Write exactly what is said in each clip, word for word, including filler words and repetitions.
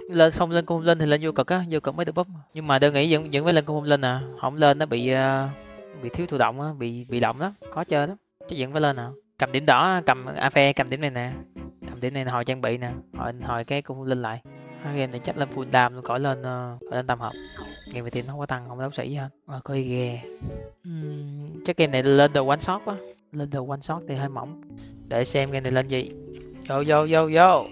lên không lên cung hung linh thì lên vô cực á, vô cực mới được búp. Nhưng mà đơn nghĩ vẫn vẫn phải lên cung hung linh à, không lên nó bị uh, bị thiếu thụ động á, bị bị động lắm, khó chơi lắm, chứ vẫn phải lên à. Cầm điểm đỏ, cầm a phe, cầm điểm này nè, cầm điểm này là hồi trang bị nè, hồi hồi cái cung hung linh lại. Hai game này chắc lên full dam luôn, khỏi lên uh, khỏi lên tam hợp. Game này team nó không có tăng, không đấu sĩ gì hết. Rồi coi ghê. Uhm, chắc game này lên đồ one shot quá, lên đồ one shot thì hơi mỏng. Để xem game này lên gì. Vô vô vô vô.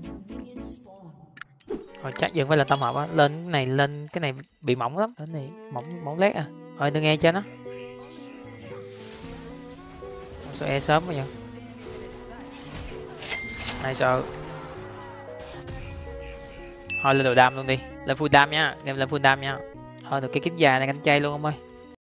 Rồi chắc dừng phải lên tam hợp á, lên cái này lên cái này bị mỏng lắm, cái này mỏng mỏng lét à. Thôi đừng nghe cho nó. Sao e sớm quá vậy? Này sợ. Thôi lên đồ đam luôn đi, lên full đam nha, game lên full đam nha. Thôi được cái kiếm già này canh chay luôn ông ơi.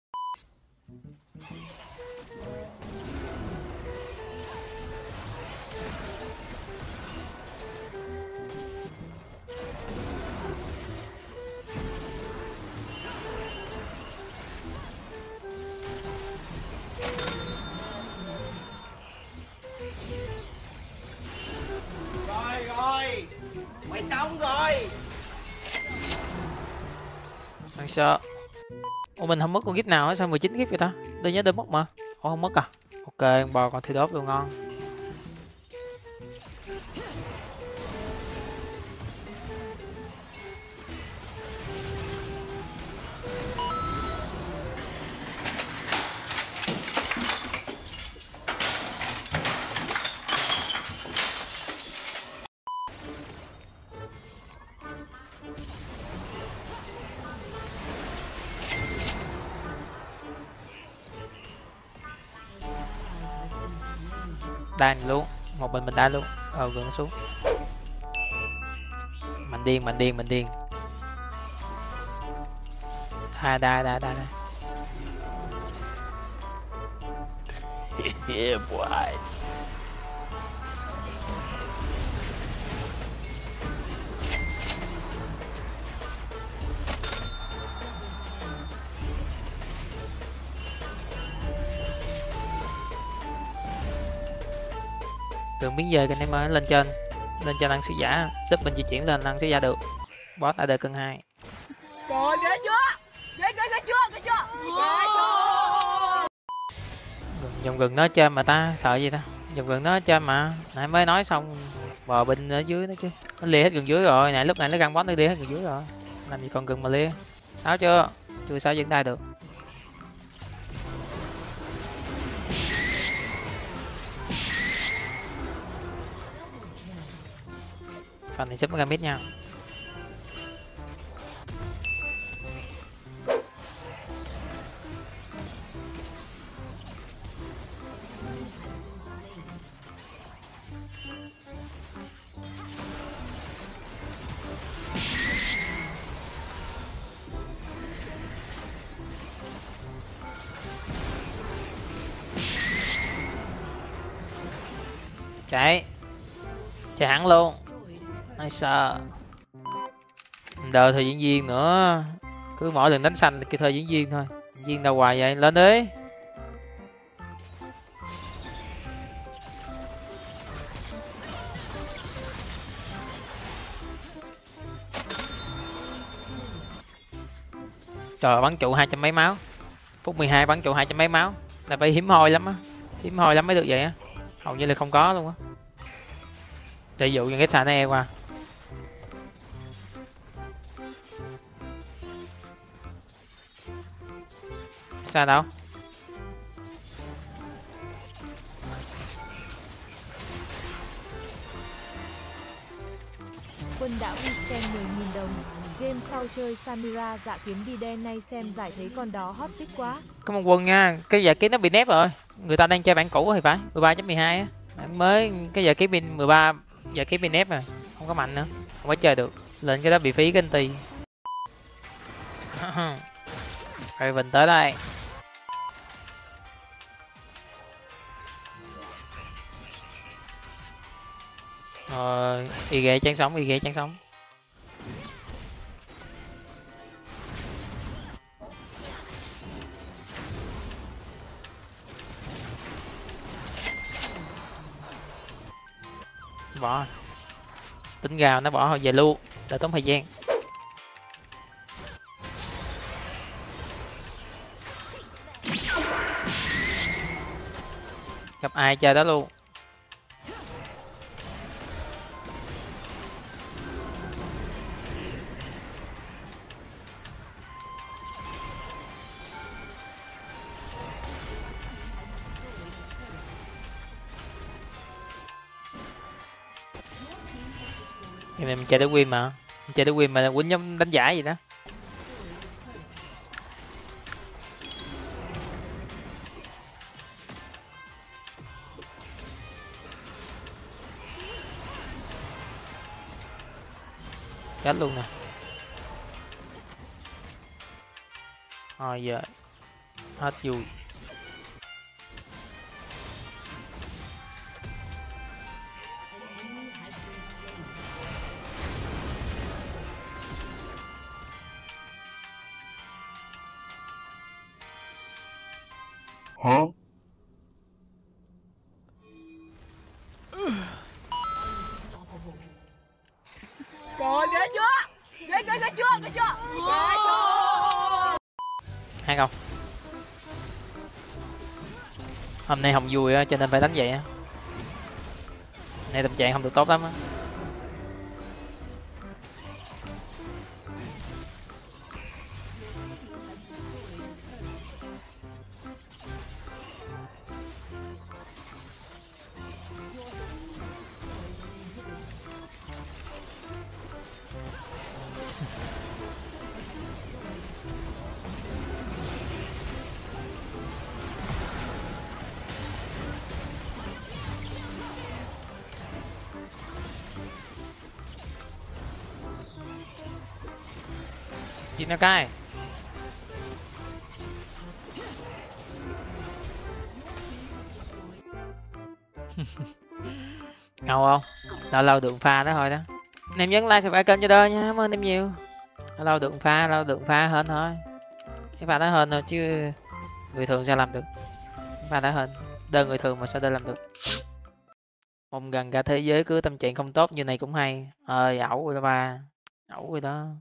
Mày xong rồi. Thằng sợ. Ủa mình không mất con gift nào hết, sao mười chín gift vậy ta? Tôi nhớ tôi mất mà. Ủa không mất à? Ok, bò còn thi đốt luôn ngon. Đan luôn, một mình mình đa luôn. Ờ gần nó xuống. Mình điên, mình điên, mình điên. Ha đa đa đa đa. Yeah boy. Đường biến dời cái em ơi, lên trên. Lên trên ăn sứ giả, sub mình di chuyển lên ăn sứ giả được. Boss a đê cân hai. Trời ghê chưa? Ghê ghê ghê chưa? Ghê chưa? Ghê chưa? Dòng gừng nó trên mà ta, sợ gì ta? Dòng gừng nó trên mà. Nãy mới nói xong bò binh ở dưới đó chứ. Nó lia hết gần dưới rồi, nãy lúc này nó găng boss nó lia hết gần dưới rồi. Làm gì còn gừng mà lia. Sao chưa? Chưa sao vẫn đai được. Phần này xếp ra mid nha. Chạy. Chạy hẳn luôn. Ai sợ. Đợi thời diễn viên nữa. Cứ mỗi lần đánh xanh cái thời diễn viên thôi. Diễn viên đâu hoài vậy, lên đi. Trời, bắn trụ hai trăm mấy máu. Phút mười hai bắn trụ hai trăm mấy máu. Là phải hiếm hoi lắm á. Hiếm hoi lắm mới được vậy á. Hầu như là không có luôn á. Để dụ những cái xà nó e qua. Sao đâu? Quân đã weekend mười nghìn đồng. Game sau chơi Samira dạ kiếm đi đen nay xem giải thấy con đó hot tích quá. Cảm ơn Quân nha. Cái giải kiếm nó bị nép rồi. Người ta đang chơi bản cũ thì phải. mười ba chấm mười hai á. Mới cái giải kiếm pin mười ba giải kiếm bị nép rồi. Không có mạnh nữa. Không có chơi được. Lên cái đó bị phí cái anh tì. Raven tới đây. Rồi, y ghê chán sống, y ghê chán sống. Bỏ. Tính gào nó bỏ hồi về luôn. đỡ tốn thời gian. Gặp ai chơi đó luôn. Thì mình chơi tới win mà, mình chơi tới win mà quýnh giống đánh giải gì đó. Chết luôn nè. Thôi giờ hết vui. Hả? Trời ghê chưa? Ghê ghê ghê chưa? Ghê chưa? Ghê chưa? Hay không? Hôm nay không vui á cho nên phải đánh vậy á. Nay tâm trạng không được tốt lắm á. Giết nó cái. Ngầu không? Lâu lâu được pha đó thôi đó. Anh em nhấn like subscribe kênh cho đỡ nha, cảm ơn em nhiều. Lâu lâu được pha, lâu được pha hên thôi. Cái pha đó hên thôi chứ người thường sao làm được. Cái pha đó hên, đơn người thường mà sao đơn làm được. Mong gần cả thế giới cứ tâm trạng không tốt như này cũng hay. Ơi ẩu rồi đó ba. Ẩu rồi đó.